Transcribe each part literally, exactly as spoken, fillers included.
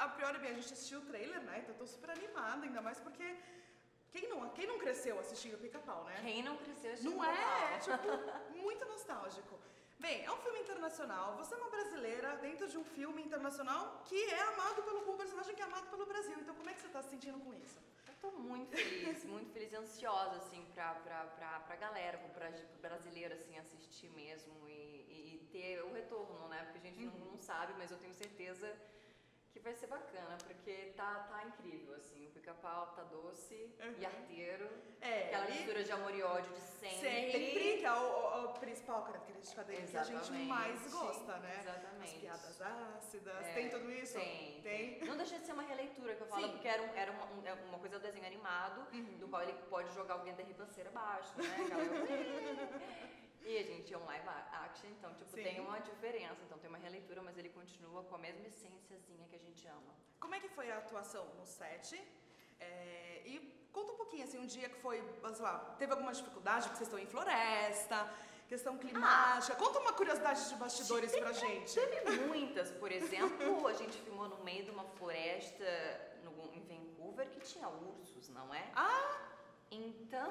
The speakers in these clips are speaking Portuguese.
a priori, bem, a gente assistiu o trailer, né? Então eu tô super animada, ainda mais porque quem não, quem não cresceu assistindo Pica-Pau, né? Quem não cresceu assistindo Não é? Tipo, muito nostálgico. Bem, é um filme internacional. Você é uma brasileira dentro de um filme internacional que é amado pelo um personagem que é amado pelo Brasil. Então, como é que você tá se sentindo com isso? Eu tô muito feliz, muito feliz e ansiosa, assim, pra, pra, pra, pra galera, pro, pra, pro brasileiro, assim, assistir mesmo e, e ter o retorno, né? Porque a gente Uhum. não, não sabe, mas eu tenho certeza que vai ser bacana, porque tá, tá incrível, assim, o Pica-Pau tá doce Uhum. e arteiro, É, aquela e mistura de amor e ódio de sempre. sempre, que é o, o, o principal característica dele, que a gente Exatamente. mais gosta, né? Exatamente. As piadas ácidas, É, tem tudo isso? Tem, Tem. tem. Não deixa de ser uma releitura que eu falo, Sim. porque era, um, era uma, um, é uma coisa do desenho animado, Uhum. do qual ele pode jogar alguém da ribanceira abaixo, né? Aquela... E a gente é um live action, então tipo, Sim. tem uma diferença, então tem uma releitura, mas ele continua com a mesma essênciazinha que a gente ama. Como é que foi a atuação no set? É, e conta um pouquinho, assim, um dia que foi, sei lá, teve alguma dificuldade, porque vocês estão em floresta, questão climática. Ah, conta uma curiosidade de bastidores teve, pra gente. Teve muitas, por exemplo, a gente filmou no meio de uma floresta no, em Vancouver que tinha ursos, não é? Ah! Então,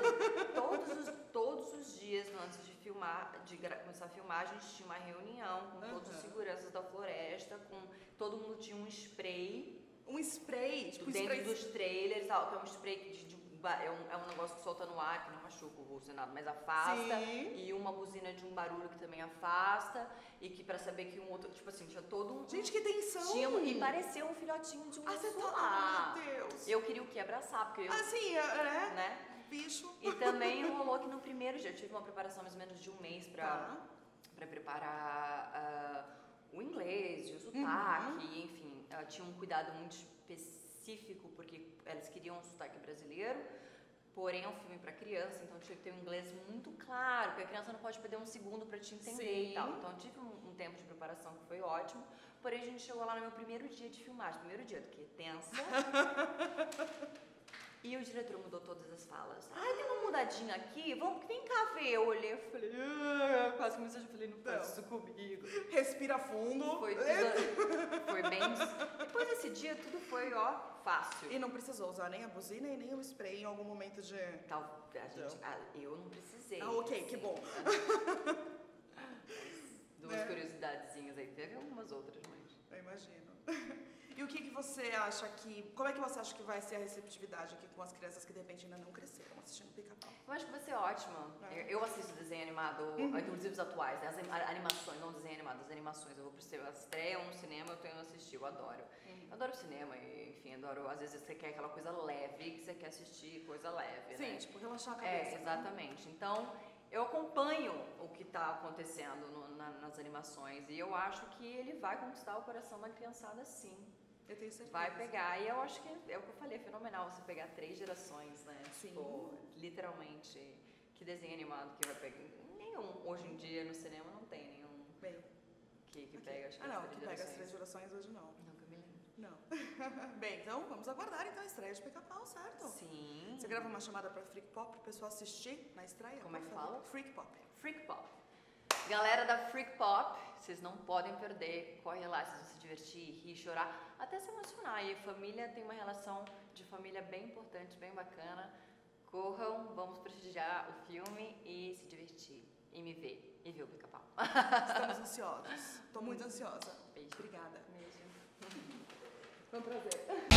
todos os, todos os dias antes de filmar, de começar a filmar, a gente tinha uma reunião com todos Uhum. os seguranças da floresta, com todo mundo tinha um spray. Um spray, tipo dentro spray... dos trailers, que é um spray de, de, é, um, é um negócio que solta no ar, que não machuca o rosto, nada, mas afasta. Sim. E uma buzina de um barulho que também afasta. E que pra saber que um outro, tipo assim, tinha todo um... Gente, que tensão! Tinha, e parecia um filhotinho de um ah, urso você tá... lá. Meu Deus! Eu queria o que? Abraçar, porque eu... Ah, sim, é, né? Bicho. E também rolou que no primeiro dia, eu tive uma preparação mais ou menos de um mês pra, tá. pra preparar uh, o inglês, o sotaque, uhum. enfim. Uh, tinha um cuidado muito específico, porque elas queriam um sotaque brasileiro, porém é um filme pra criança, então tinha que ter um inglês muito claro, porque a criança não pode perder um segundo pra te entender. Sim. E tal. Então eu tive um, um tempo de preparação que foi ótimo, porém a gente chegou lá no meu primeiro dia de filmagem, primeiro dia, que tensa. E o diretor mudou todas as falas. Ah, tem uma mudadinha aqui, vamos, vem cá ver. Eu olhei, eu falei, ah, quase comecei a falei, não faz isso comigo. Respira fundo. Foi tudo, foi bem, depois desse dia tudo foi, ó, fácil. E não precisou usar nem a buzina e nem o spray em algum momento de... Tal, a gente, ah, eu não precisei. Ah, ok, assim. que bom. Duas é. curiosidadezinhas aí, teve algumas outras, mas... Eu imagino. E o que, que você acha que... Como é que você acha que vai ser a receptividade aqui com as crianças que de repente ainda não cresceram assistindo Pica-Pau? Eu acho que vai ser ótima. É. Eu assisto desenho animado, uhum. inclusive os atuais, né? As animações, não desenho animado, as animações. Eu vou pro cinema, estreiam no cinema, eu tenho assistir, eu adoro. Uhum. Eu adoro cinema e, enfim, adoro... Às vezes você quer aquela coisa leve, que você quer assistir coisa leve, Sim, né? tipo, relaxar a cabeça. É, exatamente. Né? Então... Eu acompanho o que está acontecendo no, na, nas animações e eu acho que ele vai conquistar o coração da criançada, sim. Eu tenho certeza. Vai pegar. E eu acho que é o que eu falei, é fenomenal você pegar três gerações, né? Sim. Tipo, literalmente, que desenho animado que vai pegar. Nenhum, hoje em dia no cinema não tem nenhum Bem, que, que aqui. pega, acho que Ah, não, as que três pega as gerações. três gerações hoje não. Nunca me lembro. Não. Bem, então vamos aguardar então a estreia de Pica-Pau, certo? Sim. Você grava uma chamada pra Freak Pop pro pessoal assistir na estreia? Como é que fala? Freak Pop. Freak Pop. Galera da Freak Pop, vocês não podem perder. Corre lá, vocês vão se divertir, rir, chorar, até se emocionar. E a família tem uma relação de família bem importante, bem bacana. Corram, vamos prestigiar o filme e se divertir. E me ver. E ver o Pica-Pau. Estamos ansiosos. Tô muito ansiosa. Beijo. Obrigada. Beijo. Foi um prazer.